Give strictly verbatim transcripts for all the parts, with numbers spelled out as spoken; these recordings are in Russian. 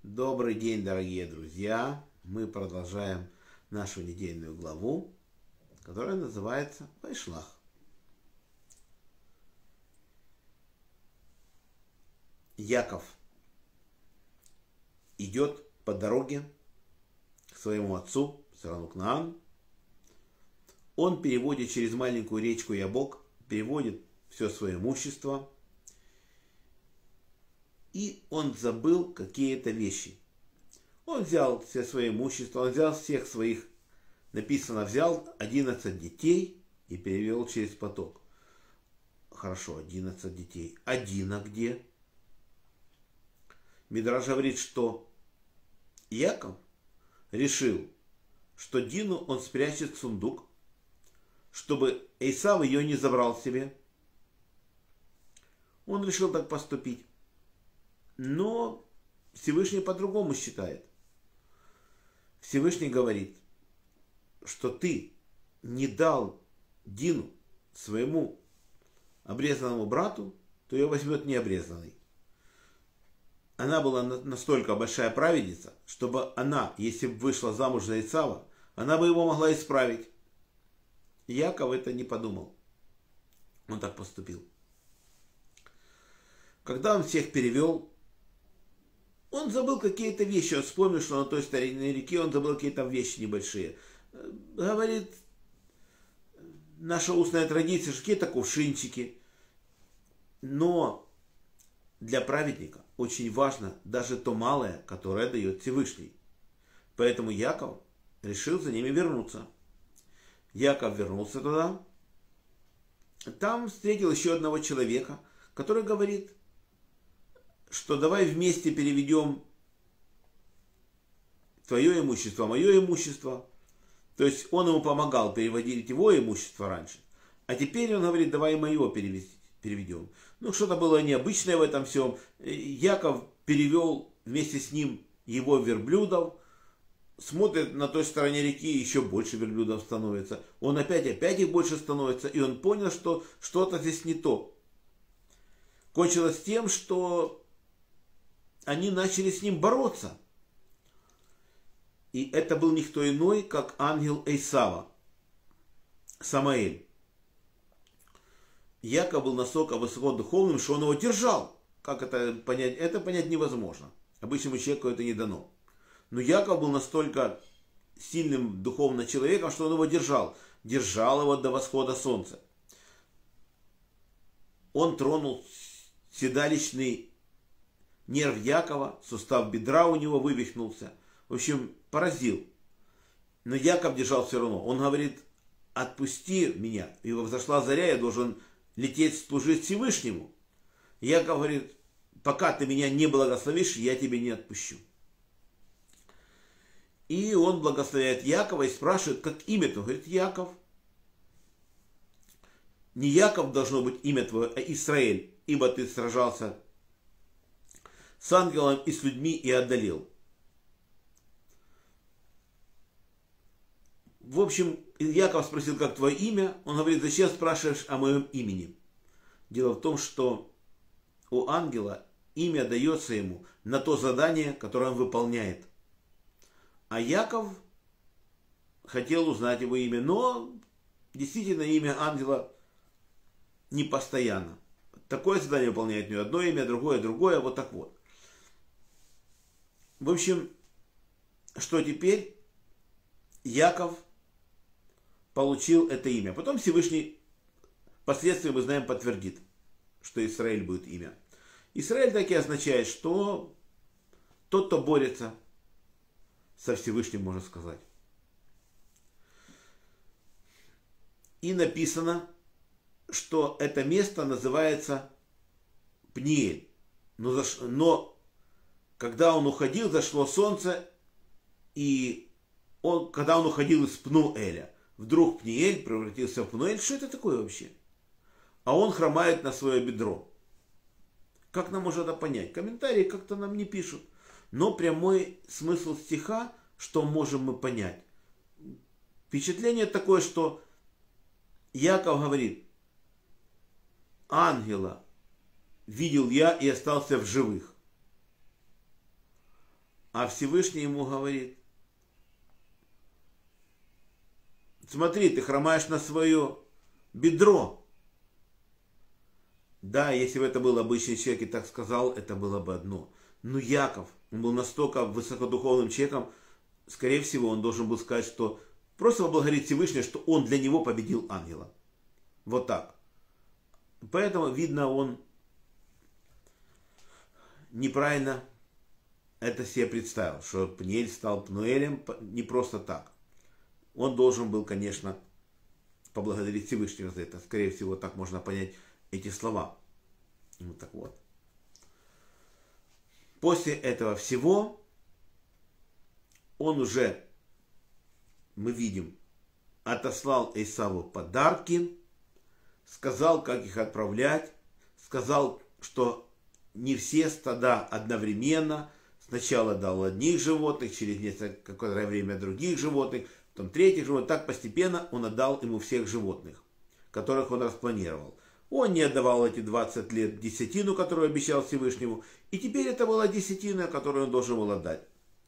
Добрый день, дорогие друзья! Мы продолжаем нашу недельную главу, которая называется Вайшлах. Яков идет по дороге к своему отцу, в страну Кнаан. Он переводит через маленькую речку Ябок, переводит все свое имущество. И он забыл какие-то вещи. Он взял все свое имущество, он взял всех своих, написано, взял одиннадцать детей и перевел через поток. Хорошо, одиннадцать детей. А Дина где? Мидраш говорит, что Яков решил, что Дину он спрячет в сундук, чтобы Эйсав ее не забрал себе. Он решил так поступить. Но Всевышний по-другому считает. Всевышний говорит, что ты не дал Дину, своему обрезанному брату, то ее возьмет необрезанный. Она была настолько большая праведница, чтобы она, если бы вышла замуж за Исава, она бы его могла исправить. Яков это не подумал. Он так поступил. Когда он всех перевел, он забыл какие-то вещи. Он вспомнил, что на той старинной реке он забыл какие-то вещи небольшие. Говорит, наша устная традиция, что какие-то кувшинчики. Но для праведника очень важно даже то малое, которое дает Всевышний. Поэтому Яков решил за ними вернуться. Яков вернулся туда. Там встретил еще одного человека, который говорит, что давай вместе переведем твое имущество, мое имущество. То есть он ему помогал переводить его имущество раньше. А теперь он говорит, давай мое переведем. Ну, что-то было необычное в этом всем. Яков перевел вместе с ним его верблюдов. Смотрит, на той стороне реки еще больше верблюдов становится. Он опять, опять их больше становится. И он понял, что что-то здесь не то. Кончилось тем, что они начали с ним бороться. И это был никто иной, как ангел Эйсава, Самаэль. Яков был настолько высоко духовным, что он его держал. Как это понять? Это понять невозможно. Обычному человеку это не дано. Но Яков был настолько сильным духовным человеком, что он его держал. Держал его до восхода солнца. Он тронул седалищный нерв Якова, сустав бедра у него вывихнулся. В общем, поразил. Но Яков держал все равно. Он говорит, отпусти меня. И взошла заря, я должен лететь служить Всевышнему. Яков говорит, пока ты меня не благословишь, я тебя не отпущу. И он благословляет Якова и спрашивает, как имя-то? Он говорит, Яков. Не Яков должно быть имя твое, а Исраэль, ибо ты сражался с ангелом и с людьми и одолел. В общем, Яков спросил, как твое имя. Он говорит, зачем спрашиваешь о моем имени? Дело в том, что у ангела имя дается ему на то задание, которое он выполняет. А Яков хотел узнать его имя, но действительно имя ангела не постоянно. Такое задание выполняет не одно имя, другое, другое, вот так вот. В общем, что теперь? Яков получил это имя. Потом Всевышний, впоследствии мы знаем, подтвердит, что Израиль будет имя. Израиль так и означает, что тот, кто борется со Всевышним, можно сказать. И написано, что это место называется Пниэль. Но, заш... Но когда он уходил, зашло солнце, и он, когда он уходил из Пнуэля, вдруг Пниэль превратился в Пнуэль. Что это такое вообще? А он хромает на свое бедро. Как нам можно это понять? Комментарии как-то нам не пишут. Но прямой смысл стиха, что можем мы понять? Впечатление такое, что Яков говорит, ангела видел я и остался в живых. А Всевышний ему говорит: смотри, ты хромаешь на свое бедро. Да, если бы это был обычный человек и так сказал, это было бы одно. Но Яков, он был настолько высокодуховным человеком, скорее всего, он должен был сказать, что просто поблагодарить Всевышнего, что он для него победил ангела. Вот так. Поэтому, видно, он неправильно это себе представил, что Пниэль стал Пнуэлем не просто так. Он должен был, конечно, поблагодарить Всевышнего за это. Скорее всего, так можно понять эти слова. Вот так вот. После этого всего он уже, мы видим, отослал Исаву подарки, сказал, как их отправлять, сказал, что не все стада одновременно. Сначала дал одних животных, через несколько какое-то время других животных, потом третьих животных. Так постепенно он отдал ему всех животных, которых он распланировал. Он не отдавал эти двадцать лет десятину, которую обещал Всевышнему. И теперь это была десятина, которую он должен был отдать.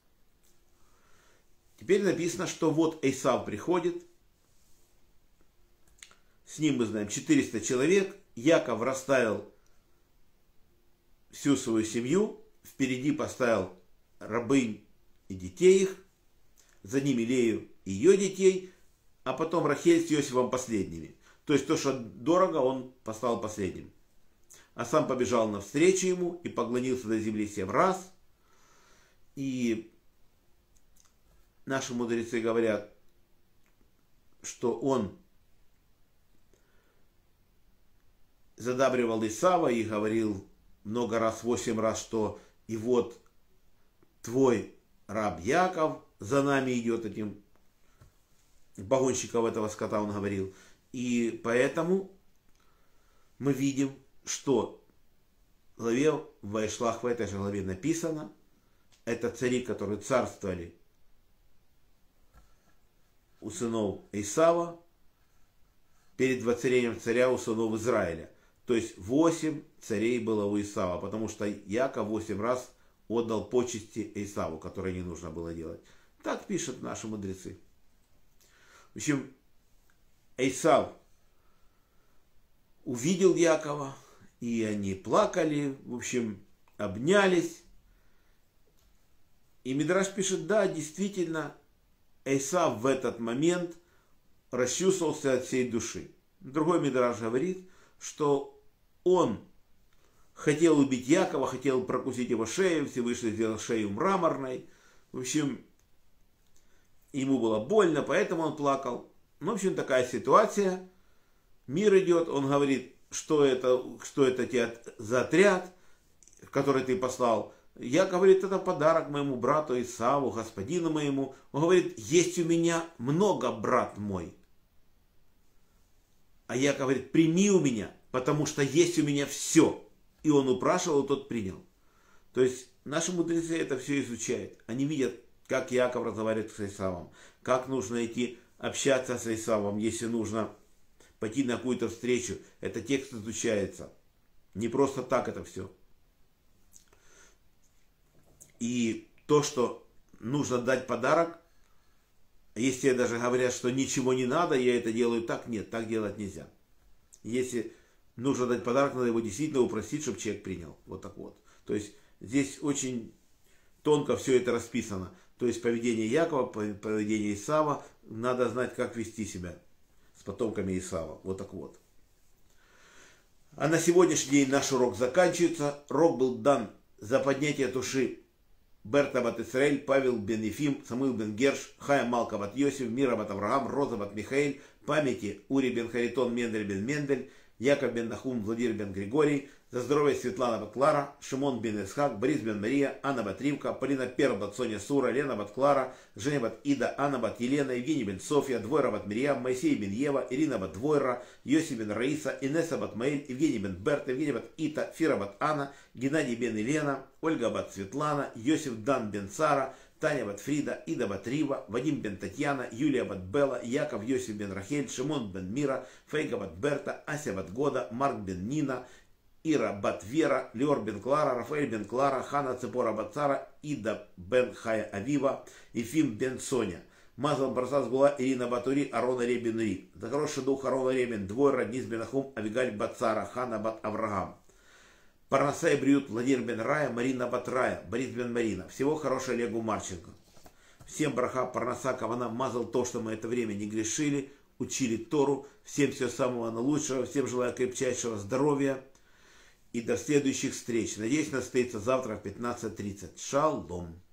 Теперь написано, что вот Эйсав приходит. С ним мы знаем четыреста человек. Яков расставил всю свою семью. Впереди поставил рабынь и детей их. За ними Лею и ее детей. А потом Рахель с Иосифом последними. То есть то, что дорого, он поставил последним. А сам побежал навстречу ему и поклонился до земли семь раз. И наши мудрецы говорят, что он задабривал Исава и говорил много раз, восемь раз, что и вот твой раб Яков за нами идет, этим погонщиков этого скота он говорил. И поэтому мы видим, что в главе Ваишлах, в этой же главе написано, это цари, которые царствовали у сынов Исава перед воцарением царя у сынов Израиля. То есть восемь царей было у Исава, потому что Яков восемь раз отдал почести Исаву, которые не нужно было делать. Так пишут наши мудрецы. В общем, Исав увидел Якова, и они плакали, в общем, обнялись. И Мидраш пишет, да, действительно, Исав в этот момент расчувствовался от всей души. Другой Мидраш говорит, что он хотел убить Якова, хотел прокусить его шею, Всевышний сделал шею мраморной. В общем, ему было больно, поэтому он плакал. Ну, в общем, такая ситуация. Мир идет, он говорит, что это, что это тебе за отряд, который ты послал. Я, говорит, это подарок моему брату Исаву, господину моему. Он говорит, есть у меня много, брат мой. А я, говорит, прими у меня, потому что есть у меня все. И он упрашивал, и тот принял. То есть наши мудрецы это все изучают. Они видят, как Яков разговаривает с Исавом, как нужно идти общаться с Исавом, если нужно пойти на какую-то встречу. Это текст изучается. Не просто так это все. И то, что нужно дать подарок, если даже говорят, что ничего не надо, я это делаю так, нет, так делать нельзя. Если нужно дать подарок, надо его действительно упросить, чтобы человек принял. Вот так вот. То есть здесь очень тонко все это расписано. То есть поведение Якова, поведение Исава, надо знать, как вести себя с потомками Исава. Вот так вот. А на сегодняшний день наш урок заканчивается. Урок был дан за поднятие души Берта бат Исраэль, Павел бен Ефим, Самуил бен Герш, Хая Малка бат Йосиф, Мира бат Авраам, Роза бат Михаэль, памяти Ури бен Харитон, Мендель бен Мендель, Яков бен Нахум, Владимир бен Григорий, за здоровье Светлана бат Клара, Шимон бен Исхак, Борис бен Мария, Анна бат Ривка, Полина Перл бат Соня Сура, Лена бат Клара, Женя бат Ида, Анна бат Елена, Евгений бен Софья, Двойра бат Мирьям, Моисей бен Ева, Ирина бат Двойра, Йоси бен Раиса, Инесса бат Маэль, Евгений бен Берта, Евгений бат Ита, Фира бат Анна, Геннадий бен Елена, Ольга бат Светлана, Йосиф Дан бен Сара, Таня бат Фрида, Ида бат Рива, Вадим бен Татьяна, Юлия бат Белла, Яков Йосиф бен Рахель, Шимон бен Мира, Фейга бат Берта, Ася бат Года, Марк бен Нина, Ира бат Вера, Леор бен Клара, Рафаэль бен Клара, Хана Цепора бат Сара, Ида бен Хая Авива, Ефим бен Соня. Мазал Барсас была Ирина Батури, Арона Ребен Ри. За хороший дух Арона Ребен, двое родниц Бенахум, Авигаль бат Сара, Хана бат Авраам. Парнаса и Бриют, Владимир бен Рая, Марина бат Рая, Борис бен Марина. Всего хорошего Олегу Марченко. Всем браха, Парнаса, Кавана, мазал то, что мы это время не грешили, учили Тору. Всем всего самого наилучшего, всем желаю крепчайшего здоровья. И до следующих встреч. Надеюсь, нас встретится завтра в пятнадцать тридцать. Шалом.